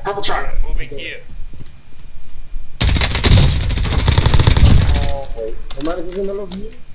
Purple truck. Moving here. Oh, wait. Hermano, ¿qué es una lobby?